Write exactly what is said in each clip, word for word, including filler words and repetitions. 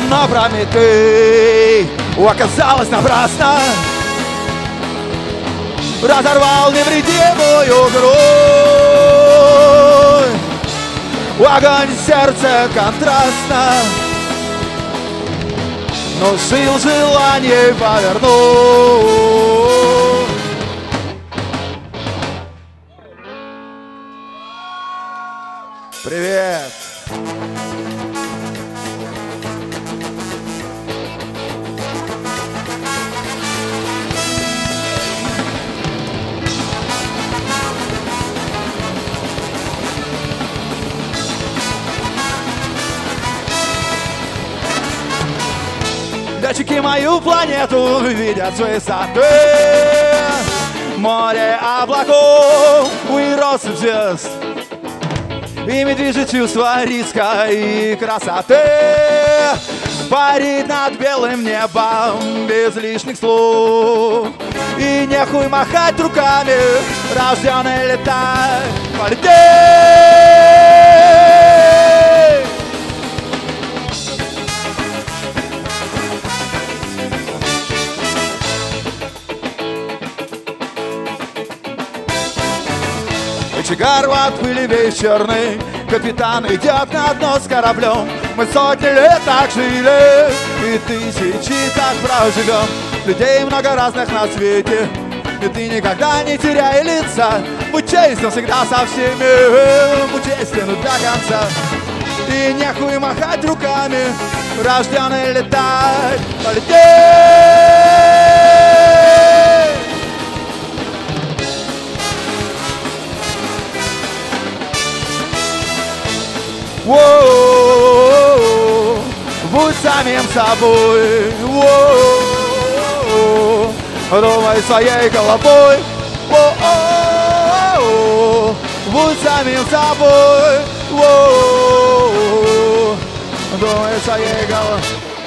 Но Прометей оказалось напрасно. Разорвал невредимую грудь, огонь сердца контрастно, но сил желаний повернуть. Привет! Летчики мою планету видят с высоты. Море облаков и россыпь звезд. Ими движет чувство риска и красоты. Парит над белым небом без лишних слов. И нехуй махать руками, рожденный летать. Полететь! Кочегар от пыли весь черный, капитан идет на дно с кораблем. Мы сотни лет так жили, и тысячи так проживем. Людей много разных на свете, и ты никогда не теряй лица. Будь честен всегда со всеми, будь честен до конца. И нехуй махать руками, рожденный летать. Полететь! Воу, будь самим собой, воу, думай своей головой, воу, будь самим собой, воу, думай своей головой.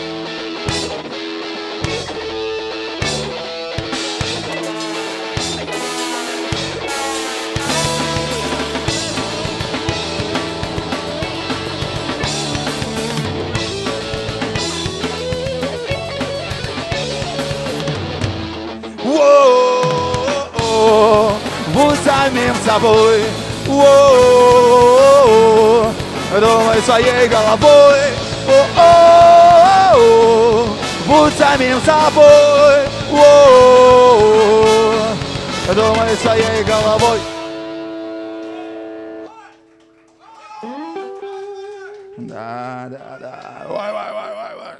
Воу, будь самим собой, воу, думай своей головой, воу, будь самим собой, воу, думай своей головой. Да, да, да. Ой, ой, ой, ой, ой.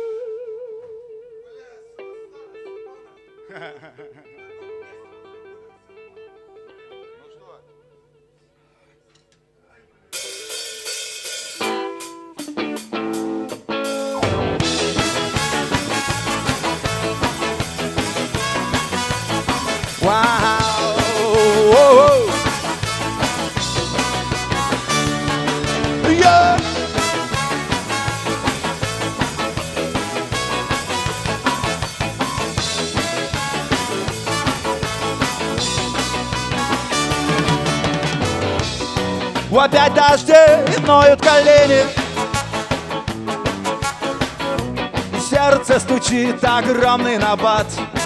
Опять дожди и ноют колени, и сердце стучит огромный набат.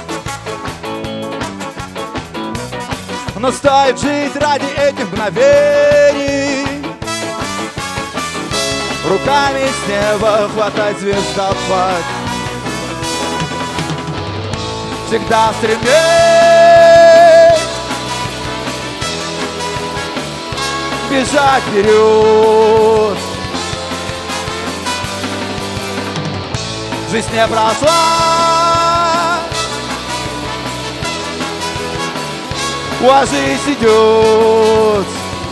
Но стоит жить ради этих мгновений, руками с неба хватать звездопад. Всегда стремись бежать вперед. Жизнь не прошла, а жизнь идет.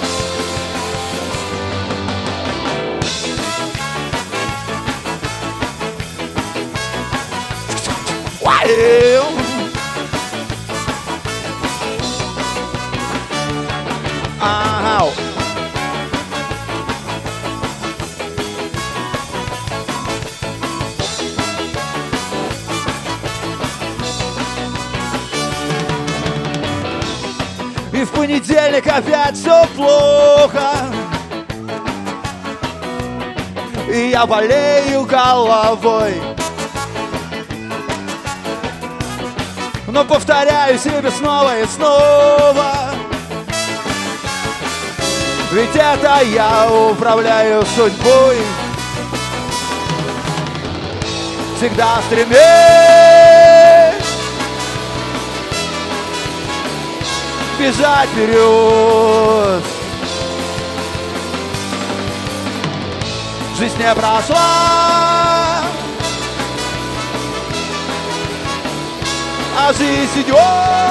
Ау. И в понедельник опять все плохо. и я болею головой. Но повторяю себе снова и снова, ведь это я управляю судьбой. Всегда стремись бежать вперед. Жизнь не прошла, а жизнь идет.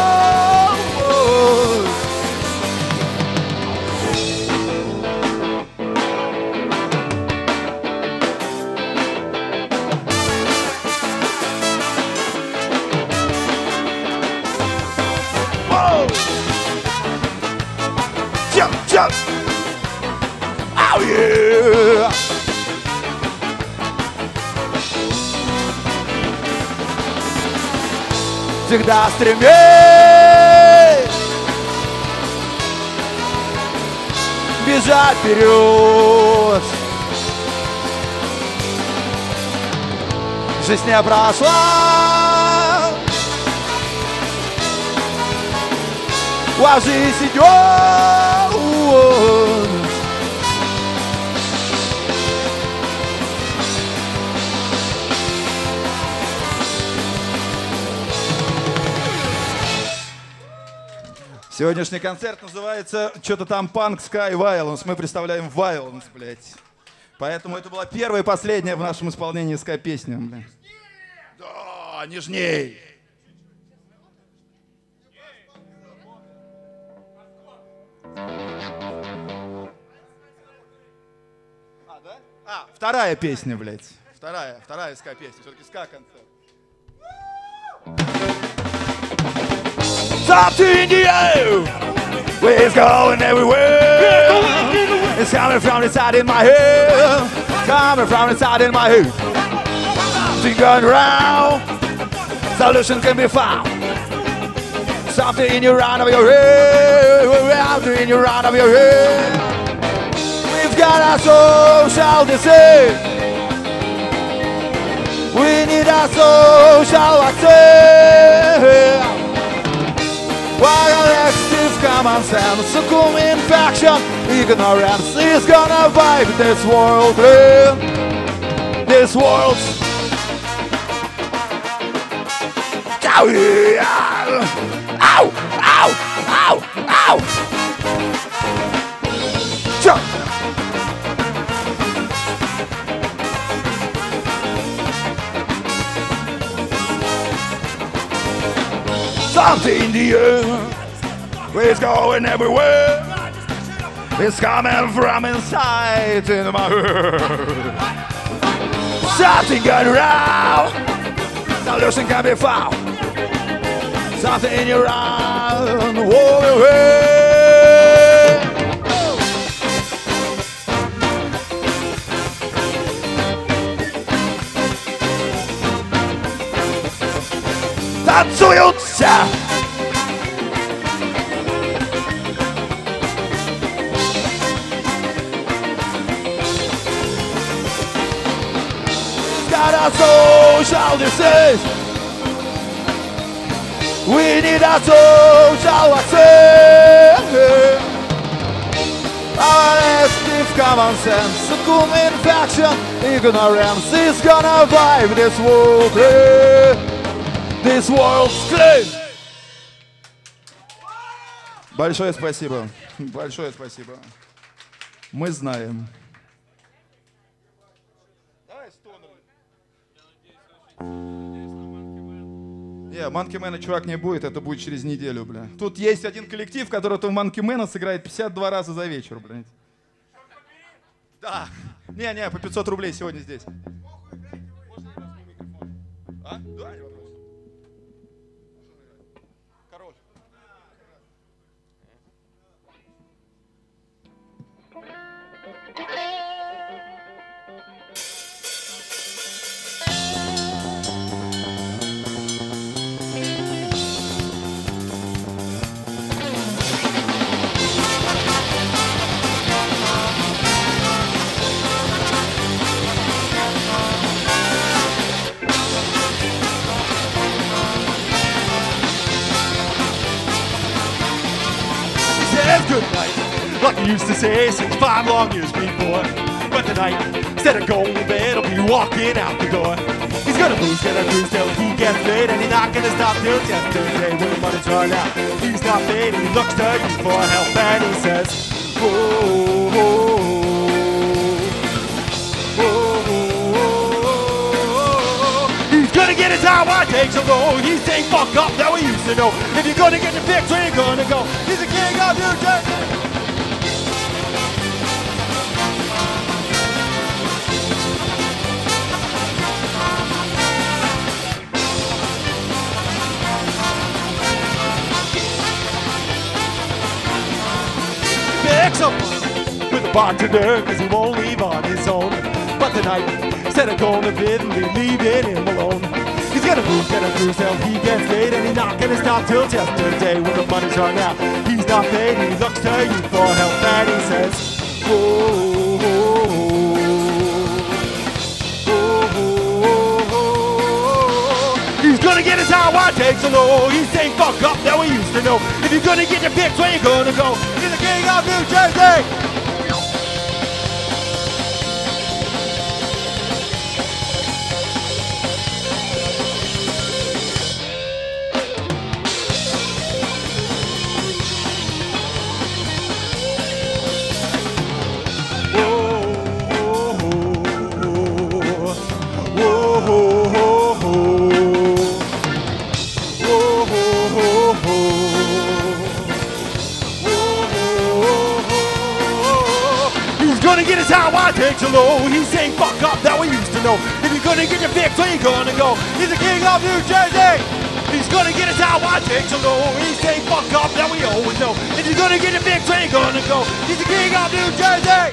Jump, jump. Oh yeah. Всегда стремись бежать вперед. Жизнь не прошла, а жизнь идет. Сегодняшний концерт называется что-то там Punk Sky Violence. Мы представляем Violence, блядь. Поэтому это была первая и последняя в нашем исполнении ска-песня, блядь. Да, нежней. А, да? А, вторая песня, блядь. Вторая, вторая ска-песня. Все-таки ска-концерт. Something in the air, it's going everywhere. It's coming from inside in my head, coming from inside in my head. Something going round, solution can be found. Something in your round of your head, something in your round of your head. We've got a social disease. We need a social access. Collective common sense, a cool infection, ignorance is gonna vibe this world, man. This world. Ow, yeah. Ow, ow, ow, ow. Jump. Something in the air, it's going everywhere. It's coming from inside in my head. Something going around, solution can be found. Something in your round, whoa, away. Танцуются. Got a social disease. We need a social access. Our active common sense, a cool infection, ignorance is gonna vibe this world. This world's clean. Большое спасибо. Большое спасибо. Мы знаем. Не, Манкимена, чувак, не будет, это будет через неделю, бля. Тут есть один коллектив, который в Манкимена сыграет пятьдесят два раза за вечер, блядь. Да. Не-не, по пятьсот рублей сегодня здесь. А? Да, не вопрос. Король. good night, like I used to say since five long years before. But tonight, instead of going to bed, he'll be walking out the door. He's gonna booze, gonna cruise till he gets paid, and he's not gonna stop till yesterday when the money's run out. He's not paid, and he looks to you for help, and he says, oh, oh, oh, oh, oh. He's gonna get his high wine takes a low. He's saying fuck up that we used to know. If you're gonna get your fix, where you gonna go? He's the king of New Jersey. With a bartender, cause he won't leave on his own. But tonight, instead of going to bed and leaving him alone, he's gonna move, gonna cruise till he gets paid, and he's not gonna stop till yesterday when the money's run out. He's not paid, and he looks to you for help, and he says, oh, oh, oh, oh, oh. He's gonna get his high wine takes a low. He's saying fuck up that we used to know. If you're gonna get your fix, where you gonna go? He's the king of New Jersey. Takes a low. He's saying fuck up that we used to know. If you're gonna get your fix, where you gonna go? He's the king of New Jersey. He's gonna get his how I takes a low. He's saying fuck up that we always know. If you're gonna get your fix, where you gonna go? He's the king of New Jersey.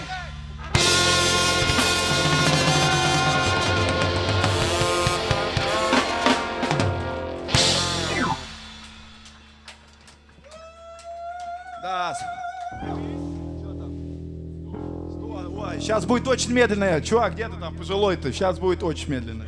Да. Сейчас будет очень медленное. Чувак, где ты там, пожилой-то? Сейчас будет очень медленное.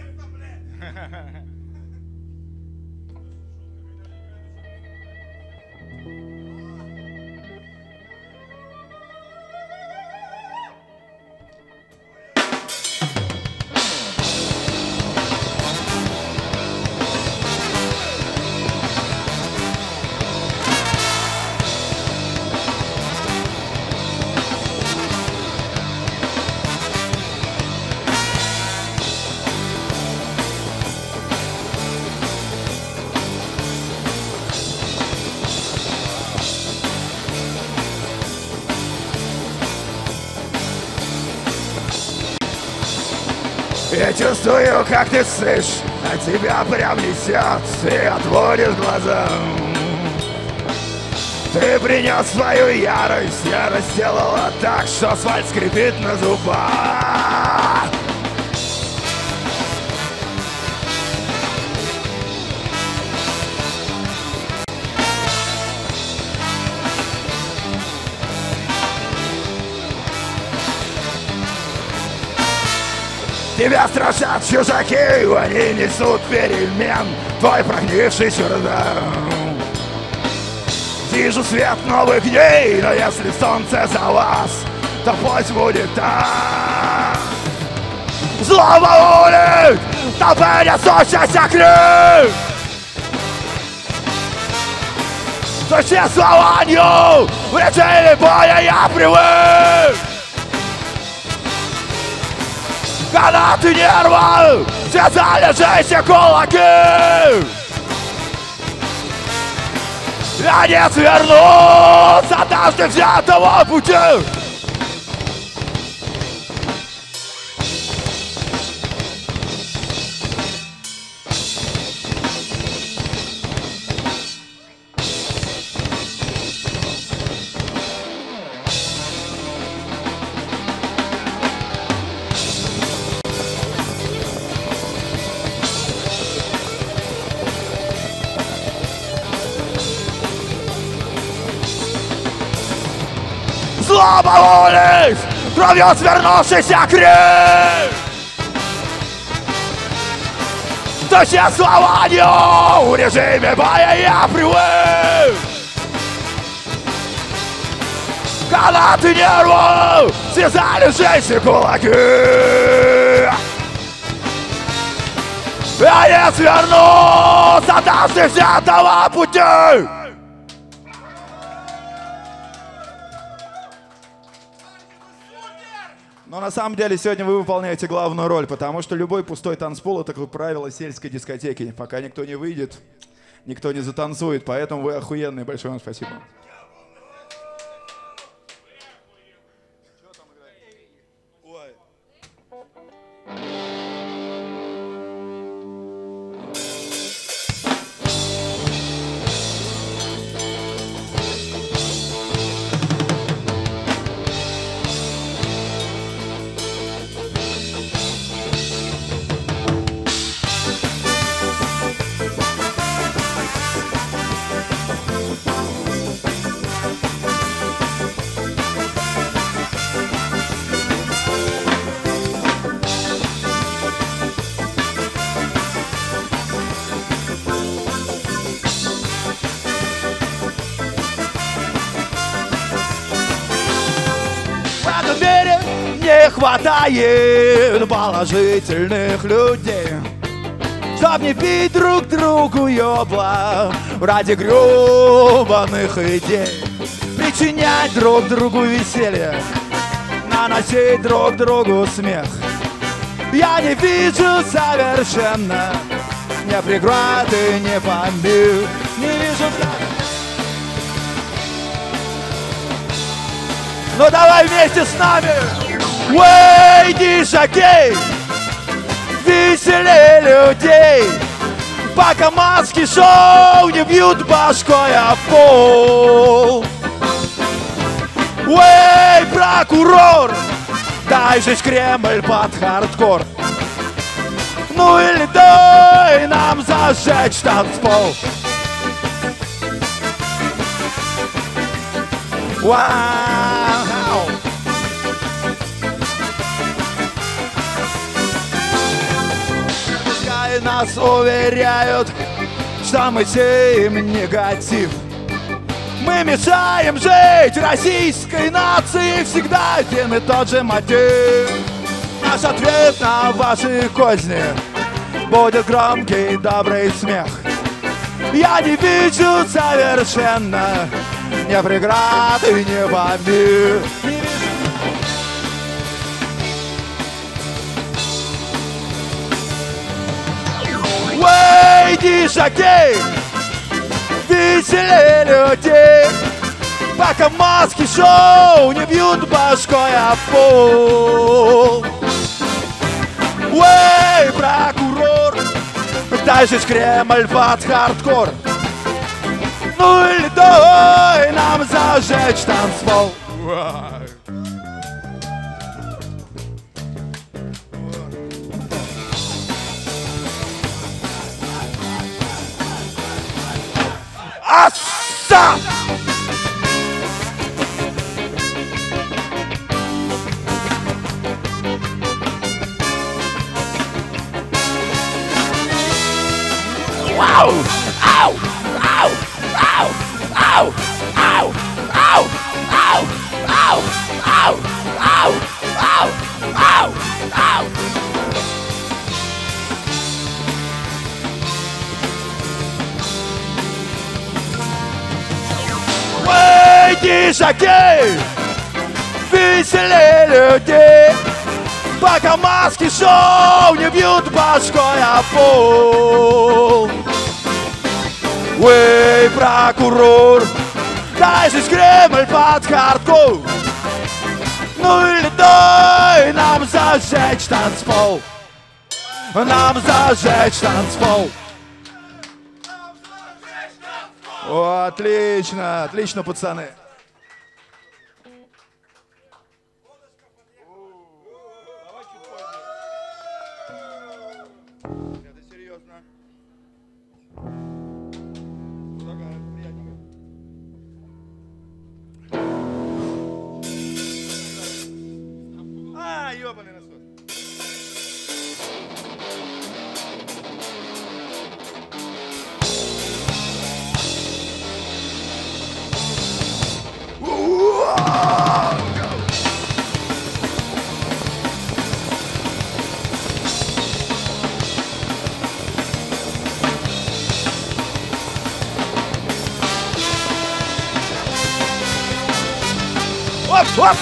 Я чувствую, как ты ссышь, а тебя прям несет, и отводишь глаза. Ты принес свою ярость, ярость сделала так, что асфальт скрипит на зубах. Тебя страшат чужаки, они несут перемен, твой прогнивший чердак. Вижу свет новых дней, но если солнце за вас, то пусть будет так. Злоба улиц, толпы несущийся крик, существованию в режиме боя я привык. Канаты нервов связали жизнь кулаки, я не сверну с однажды взятого пути. Злоба улиц, кровью свернувшийся крик, существованию в режиме боя я привык. Канаты нервов связали жесть кулаки. Я не сверну с оставшихся этого пути. Но на самом деле сегодня вы выполняете главную роль, потому что любой пустой танцпол — это, как правило, сельской дискотеки. Пока никто не выйдет, никто не затанцует, поэтому вы охуенные. Большое вам спасибо. Не хватает положительных людей, чтоб не пить друг другу ёбла ради грёбаных идей, причинять друг другу веселье, наносить друг другу смех. Я не вижу совершенно ни преград и ни помех, не вижу. Ну давай вместе с нами! Уэйди, шокей, веселей людей, пока маски шоу не бьют башкой о пол. Уэй, прокурор, дай же Кремль под хардкор. Ну или дай нам зажечь танцпол. Вау! Пускай нас уверяют, что мы сеем негатив. Мы мешаем жить российской нации, всегда один и тот же мотив. Наш ответ на ваши козни будет громкий добрый смех. Я не вижу совершенно ни преград и ни помех. Уэйди, шокей, веселей людей, пока маски шоу не бьют башкой о пол. Уэй, прокурор, дай же Кремль под хардкор. Ну или дай нам зажечь танцпол. Аса! Вау! Ау! Ау! Ау! Ау! Ау! Ау! Ау! Ау! Ау! Ау! Ау! Ау! Ау! Уэйди, шокей, веселей людей, пока маски шоу не бьют башкой о пол. Уэй, прокурор, дай же Кремль под хардкор. Ну или дай нам зажечь танцпол. Нам зажечь танцпол. О, отлично, отлично, пацаны. Это серьезно. А, ёбаный насос. Уа! оп, оп.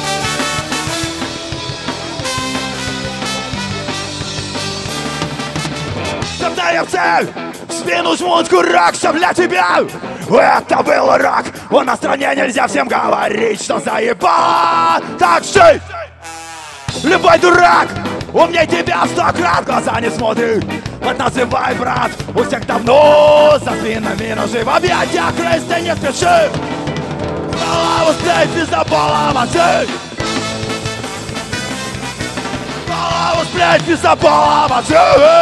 Когда я в цель, в спину жмут курок, что для тебя это был рак. У нас в стране нельзя всем говорить, что заебало. Так жить! Любой дурак умнее тебя в сто крат, глаза не смотрит. Вот называй, брат, у всех давно за спинами ножи. В объятиях крысты не спеши. Голову сплеть, пиздобола мочи. Голову сплеть, пиздобола мочи.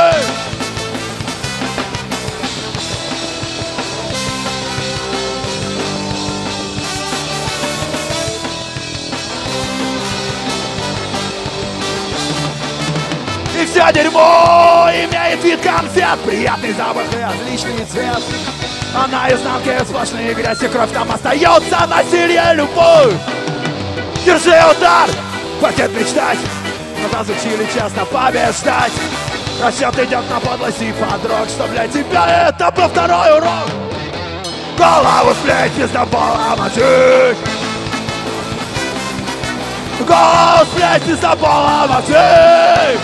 И все дерьмо имеет вид конфет, приятный запах и отличный цвет. А на изнанке сплошные грязь и кровь, там остается насилие, любовь. Держи удар, хватит мечтать, но разучили честно побеждать. Расчет идет на подлость и подрог, что для тебя это был второй урок. Голову сплеть, пиздобола мочить. Голову сплеть, пиздобола мочить.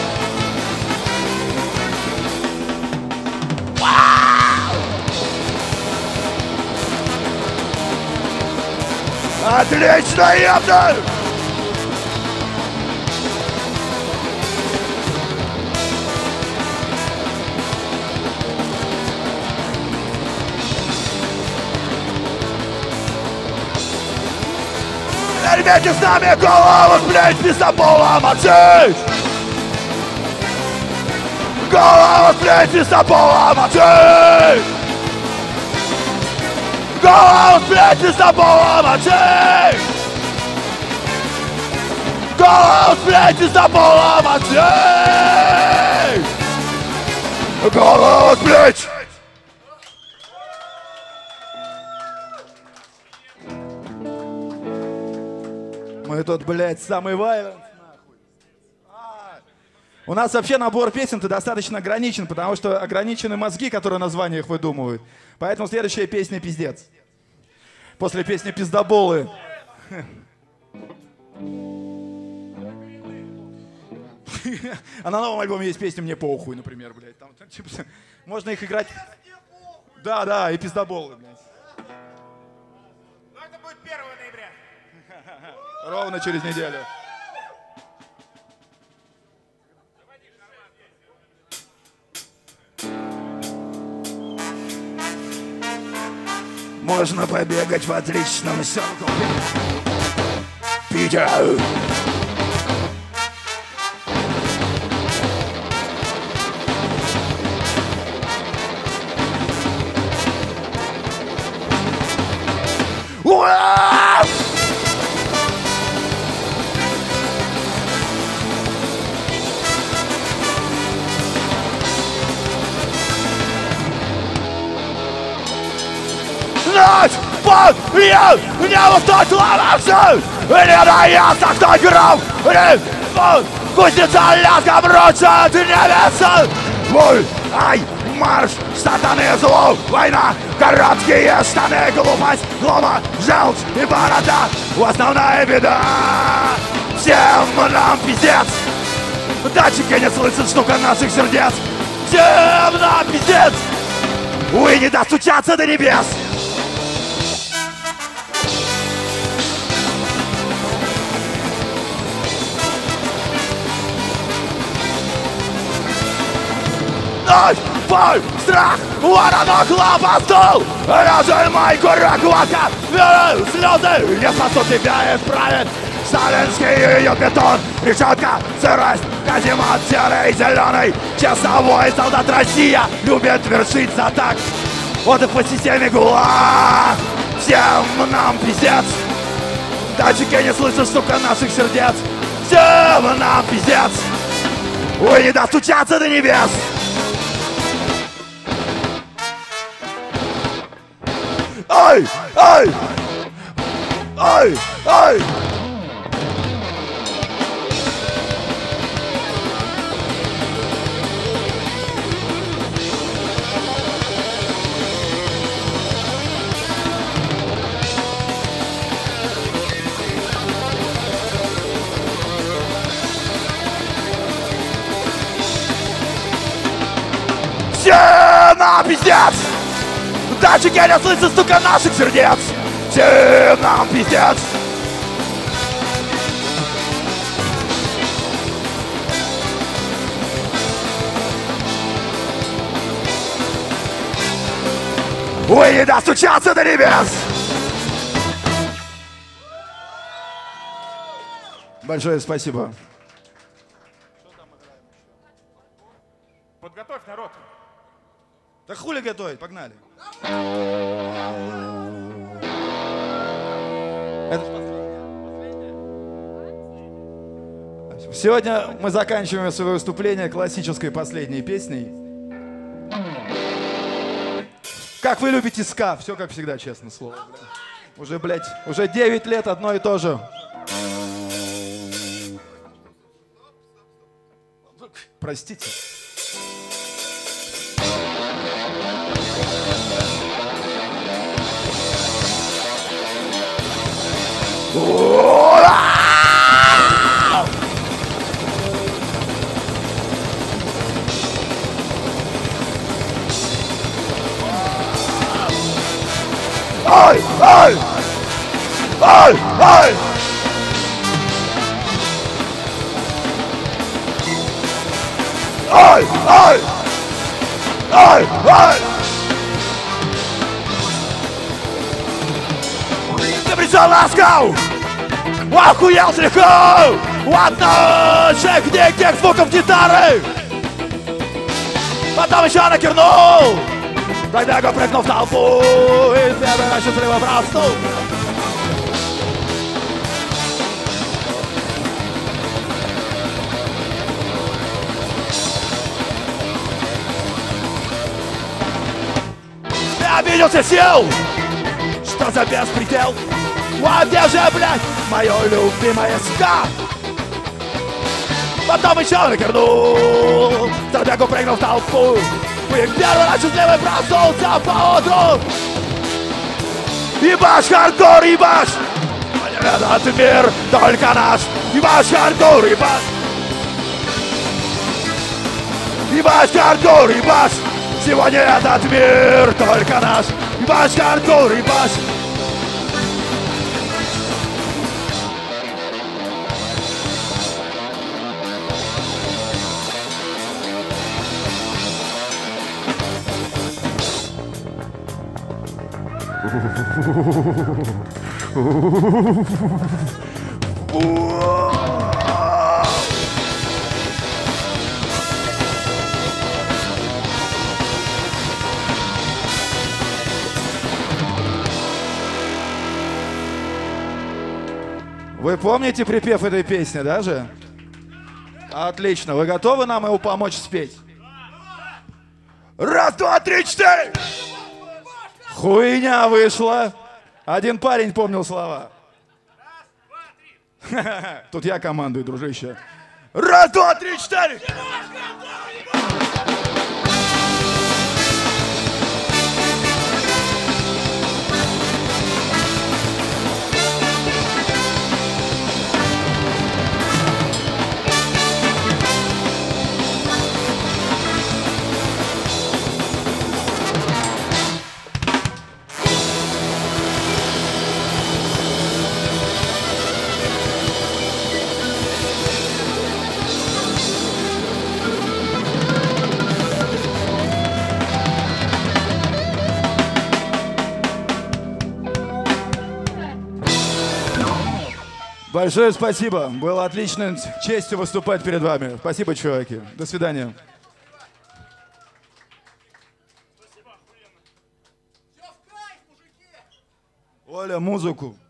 Отлично, ёпта! Ребята, с нами голову сплеть, пиздобола мочить! Голову сплеть, пиздобола мочить! Голову сплеть, пиздобола мочить! Голову сплеть, пиздобола мочить! Голову сплеть! Мы тут, блядь, самый вайленс, нахуй. А, у нас вообще набор песен-то достаточно ограничен, потому что ограничены мозги, которые названия их выдумывают. Поэтому следующая песня пиздец. После песни пиздоболы. А на новом альбоме есть песня «Мне похуй», например, блядь. Там, там, типа, можно их играть. Да, да, и пиздоболы, блядь. Но это будет первого ноября. Ровно через неделю. Можно побегать в отличном селку. Питер. Уа! Ночь под я не устать ломаться, не дается кто гром, рифон, кузнеца лязгом ручат невеса. Мой, ай, марш, сатаны зло, война, короткие штаны, глупость, глома, желчь и борода, основная беда. Всем нам пиздец, датчики не слышат стука наших сердец. Всем нам пиздец, увы, не достучаться до небес. Ночь, боль, страх, воронок, лапа, стол. Разжимай курок, водка, верю, слезы не спасут тебя исправить. Сталинский ее бетон, решетка, сырость, каземат серый, зеленый. Часовой солдат Россия любит вершить атак. Вот и по системе ГУЛАГ. Всем нам пиздец. Датчики не слышат стука наших сердец. Всем нам пиздец. Ой, не достучаться до небес. Ай, ай, ай, ай. Датчики не слышат стука наших сердец. Всем нам пиздец. Вы не достучаться до небес. Большое спасибо. Подготовь народ. Да хули готовить, погнали. Это ж последнее. Сегодня мы заканчиваем свое выступление классической последней песней. Как вы любите ска, все как всегда, честное слово. Бля. Уже, блядь, уже девять лет одно и то же. Простите. Ай, ай! Ай, ай! Ай, ай! Ай, ай! Ты пришел ласкал! Охуел слегка! Ладно, шех диких звуков гитары! Потом еще накернул! Тогда я прыгнул в толпу и первый раз счастливо проснул. Я обиделся, сел! Что за беспредел? Вот где же, блядь, мое любимое ска? Потом еще накернул, забегу прыгнул в толпу. И первый раз счастливый проснулся поутру. Ебаш, хардкор, ебаш! Этот мир только наш. Ебаш, хардкор, ебаш! Ебаш, хардкор, ебаш! Сегодня этот мир только наш. Ебаш, хардкор, ебаш! Вы помните припев этой песни, да же? Отлично. Вы готовы нам его помочь спеть? Раз, два, три, четыре! Хуйня вышла. Один парень помнил слова. Тут я командую, дружище. Раз, два, три, четыре! Большое спасибо. Было отличной честью выступать перед вами. Спасибо, чуваки. До свидания. Оля, музыку.